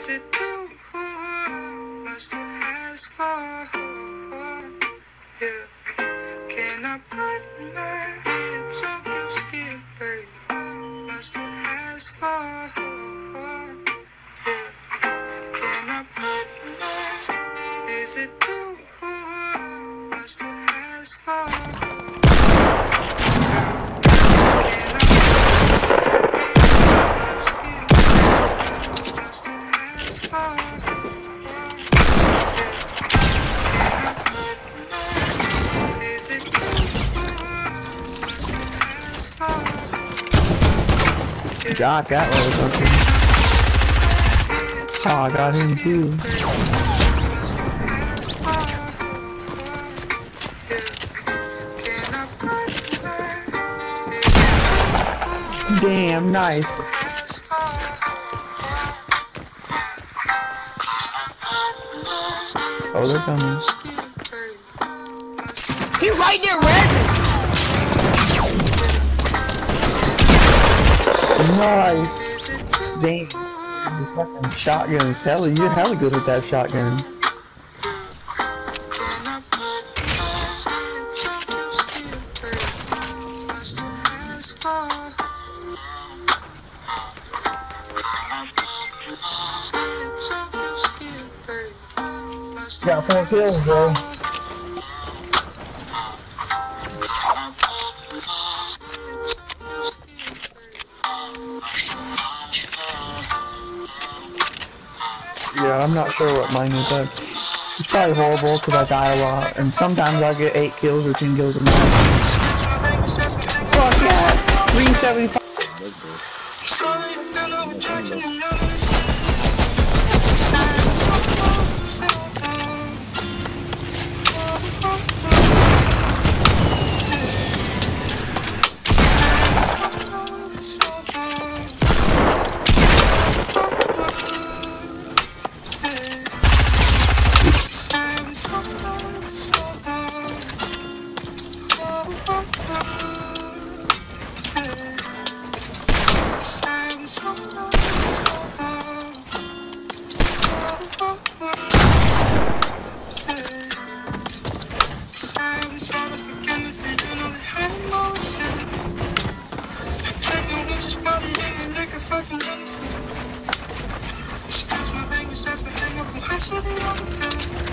Is it too much to ask for? Yeah. Can I put my hips on your skin, baby? Much to ask for? Yeah. Can I put my? Is it too much to ask for? Can I put my hips on your skin, baby? Much to ask for? Is it too much to ask for? Got that one or something. Oh, I got him too. Damn, nice. Oh, they're coming. He right there, Red! Nice. Damn. The fucking shotgun. You're hella good with that shotgun. Got 4 kills, bro. Yeah, I'm not sure what mine is like. It's probably horrible because I die a lot, and sometimes I get 8 kills or 10 kills a month. Fuck yeah! 375. Excuse my language, that's the thing of my city.